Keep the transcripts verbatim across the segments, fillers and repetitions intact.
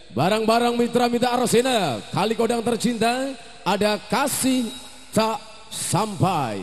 Barang-barang mitra-mitra Arosena, kali kodang tercinta, ada kasih tak sampai.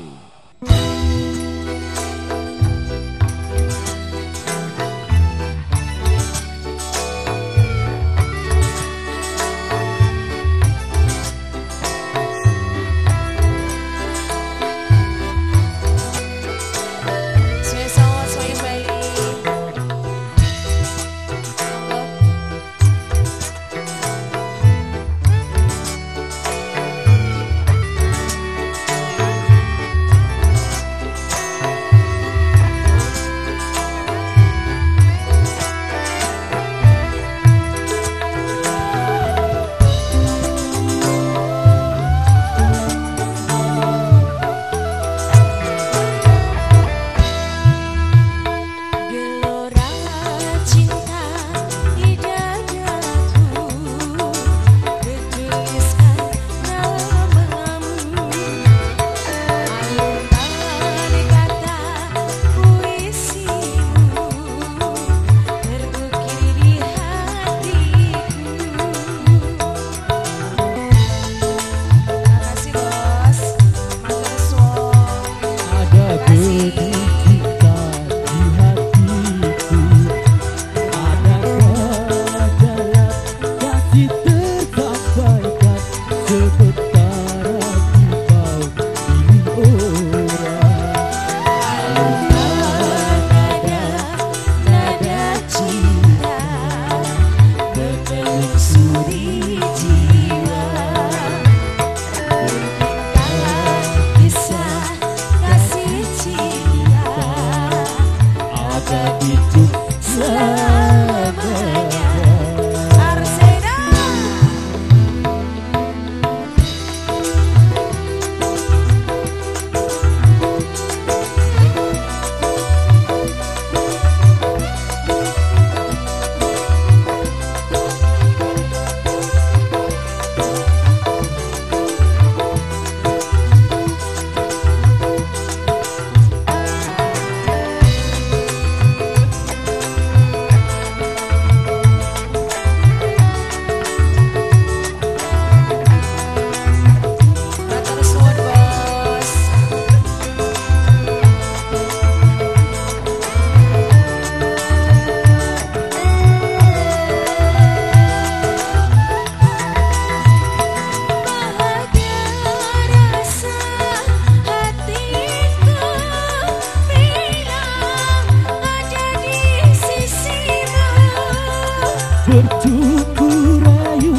Bercukur rayu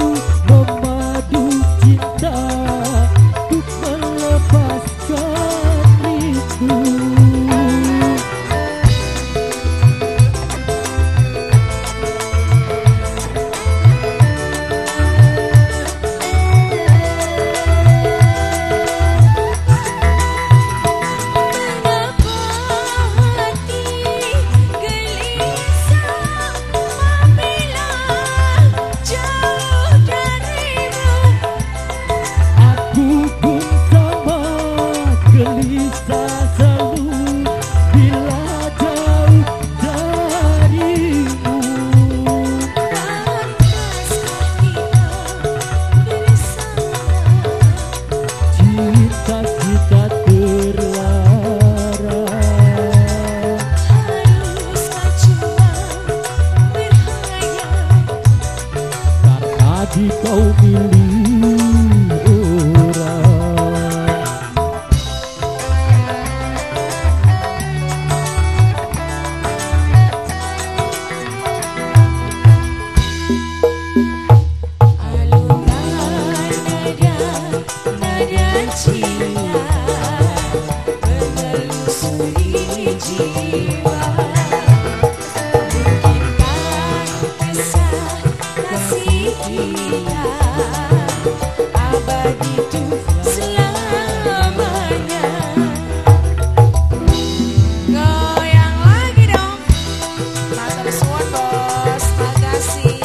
memadu cinta untuk melepaskan rindu. Di kau milih orang, alunan nada nada cinta menelusuri jiwa. Abadi itu selamanya. Goyang lagi dong. Matur suwun bos, makasih.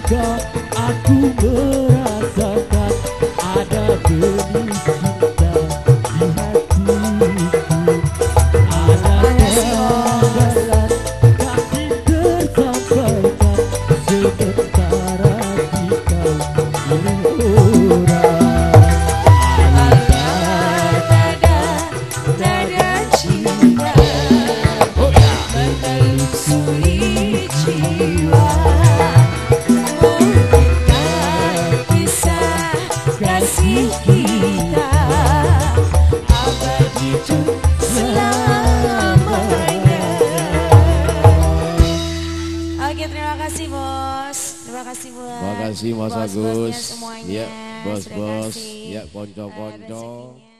juga aku merasakan ada benih cinta di hatiku. Ada kegagalan kasih tersampaikan sementara kita milik orang. Nada, nada cinta menelusuri jiwa, mungkinkah kisah kasih kita abadi untuk selamanya. Oke, terima kasih bos, terima kasih buat Terima kasih Mas bos-bosnya Agus. semuanya. Ya, Sudah bos-bos, kasih, ya uh, konco-konco. resepnya.